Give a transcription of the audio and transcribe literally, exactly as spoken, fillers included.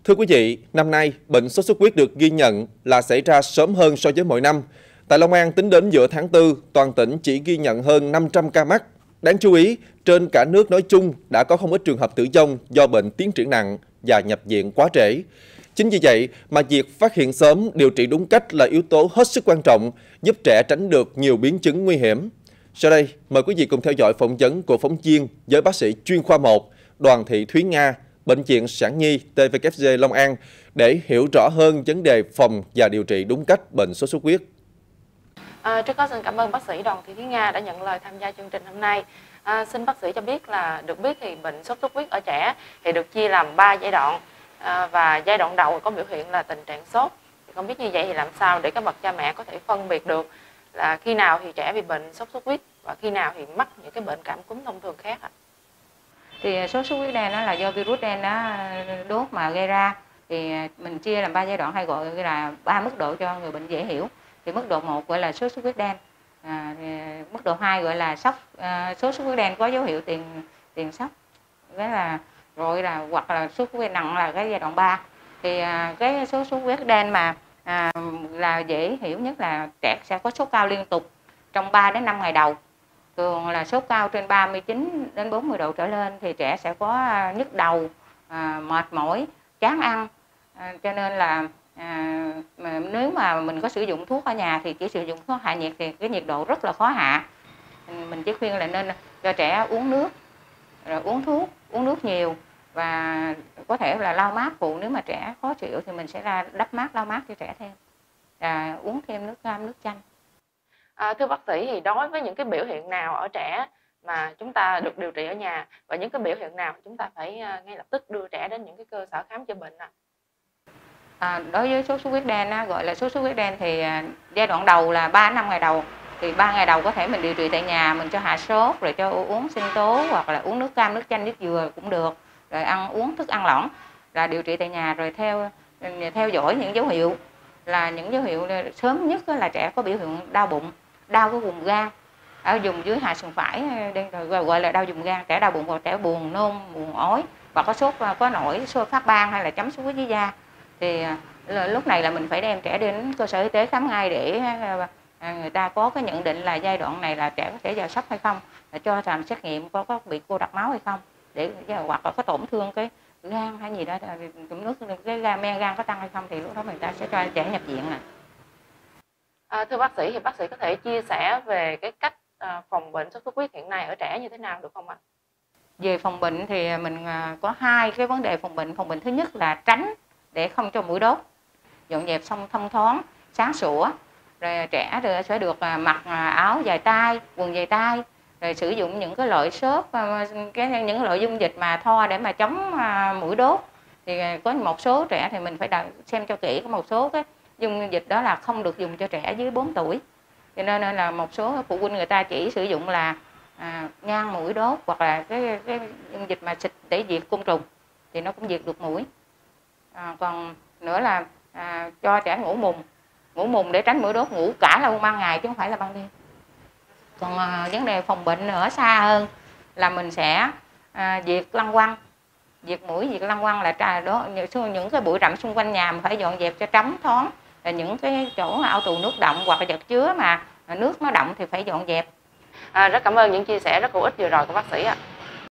Thưa quý vị, năm nay, bệnh sốt xuất huyết được ghi nhận là xảy ra sớm hơn so với mọi năm. Tại Long An, tính đến giữa tháng tư, toàn tỉnh chỉ ghi nhận hơn năm trăm ca mắc. Đáng chú ý, trên cả nước nói chung đã có không ít trường hợp tử vong do bệnh tiến triển nặng và nhập viện quá trễ. Chính vì vậy mà việc phát hiện sớm, điều trị đúng cách là yếu tố hết sức quan trọng, giúp trẻ tránh được nhiều biến chứng nguy hiểm. Sau đây, mời quý vị cùng theo dõi phỏng vấn của phóng viên với bác sĩ chuyên khoa một Đoàn Thị Thúy Nga, Bệnh viện Sản Nhi tê vê kép giê Long An để hiểu rõ hơn vấn đề phòng và điều trị đúng cách bệnh sốt xuất huyết. À, trước hết xin cảm ơn bác sĩ Đoàn Thị Thúy Nga đã nhận lời tham gia chương trình hôm nay. À, xin bác sĩ cho biết là được biết thì bệnh sốt xuất huyết ở trẻ thì được chia làm ba giai đoạn, à, và giai đoạn đầu có biểu hiện là tình trạng sốt. Thì không biết như vậy thì làm sao để các bậc cha mẹ có thể phân biệt được là khi nào thì trẻ bị bệnh sốt xuất huyết và khi nào thì mắc những cái bệnh cảm cúm thông thường khác ạ? Thì sốt xuất huyết đen nó là do virus đen nó đốt mà gây ra. Thì mình chia làm ba giai đoạn hay gọi là ba mức độ cho người bệnh dễ hiểu. Thì mức độ một gọi là sốt xuất huyết đen, à, mức độ hai gọi là sốc à, sốt xuất huyết đen có dấu hiệu tiền tiền sốc, cái là rồi là hoặc là sốt xuất huyết nặng là cái giai đoạn ba. Thì à, cái sốt xuất huyết đen mà à, là dễ hiểu nhất là trẻ sẽ có sốt cao liên tục trong ba đến năm ngày đầu. Thường là sốt cao trên ba mươi chín đến bốn mươi độ trở lên thì trẻ sẽ có nhức đầu, à, mệt mỏi, chán ăn. À, cho nên là à, mà nếu mà mình có sử dụng thuốc ở nhà thì chỉ sử dụng thuốc hạ nhiệt thì cái nhiệt độ rất là khó hạ. Mình chỉ khuyên là nên cho trẻ uống nước, rồi uống thuốc, uống nước nhiều và có thể là lau mát phụ. Nếu mà trẻ khó chịu thì mình sẽ ra đắp mát, lau mát cho trẻ thêm, à, uống thêm nước cam, nước chanh. À, thưa bác sĩ, thì đối với những cái biểu hiện nào ở trẻ mà chúng ta được điều trị ở nhà và những cái biểu hiện nào chúng ta phải ngay lập tức đưa trẻ đến những cái cơ sở khám chữa bệnh ạ? À, đối với sốt xuất huyết đen á, gọi là sốt xuất huyết đen thì à, giai đoạn đầu là ba năm ngày đầu thì ba ngày đầu có thể mình điều trị tại nhà, mình cho hạ sốt rồi cho uống sinh tố hoặc là uống nước cam, nước chanh, nước dừa cũng được, rồi ăn uống thức ăn lỏng là điều trị tại nhà. Rồi theo theo dõi những dấu hiệu là những dấu hiệu sớm nhất là trẻ có biểu hiện đau bụng, đau cái vùng gan ở vùng dưới hạ sườn phải, rồi gọi là đau vùng gan, trẻ đau bụng hoặc trẻ buồn nôn, buồn ói và có sốt, có nổi sốt phát ban hay là chấm xuất huyết dưới da. Thì lúc này là mình phải đem trẻ đến cơ sở y tế khám ngay để người ta có cái nhận định là giai đoạn này là trẻ có thể vào sốc hay không, là cho làm xét nghiệm có có bị cô đặc máu hay không, để hoặc là có tổn thương cái gan hay gì đó, nước cái gan, men gan có tăng hay không thì lúc đó người ta sẽ cho trẻ nhập viện nè. À, thưa bác sĩ, thì bác sĩ có thể chia sẻ về cái cách à, phòng bệnh sốt xuất huyết hiện nay ở trẻ như thế nào được không ạ? Về phòng bệnh thì mình có hai cái vấn đề phòng bệnh. Phòng bệnh thứ nhất là tránh để không cho mũi đốt, dọn dẹp xong thông thoáng, sáng sủa. Rồi trẻ sẽ được mặc áo dài tay, quần dài tay, rồi sử dụng những cái loại xốp, cái những loại dung dịch mà thoa để mà chống mũi đốt. Thì có một số trẻ thì mình phải xem cho kỹ, có một số cái dung dịch đó là không được dùng cho trẻ dưới bốn tuổi. Cho nên là một số phụ huynh người ta chỉ sử dụng là à, ngang mũi đốt hoặc là cái, cái dung dịch mà xịt để diệt côn trùng thì nó cũng diệt được mũi. À, còn nữa là à, cho trẻ ngủ mùng, ngủ mùng để tránh mũi đốt, ngủ cả là ban ngày chứ không phải là ban đêm. Còn à, vấn đề phòng bệnh ở xa hơn là mình sẽ à, diệt lăng quăng, diệt mũi, diệt lăng quăng là trà đó, những, những cái bụi rậm xung quanh nhà mình phải dọn dẹp cho trống thoáng. Là những cái chỗ ao tù nước động hoặc là vật chứa mà nước nó động thì phải dọn dẹp. À, rất cảm ơn những chia sẻ rất hữu ích vừa rồi của bác sĩ ạ.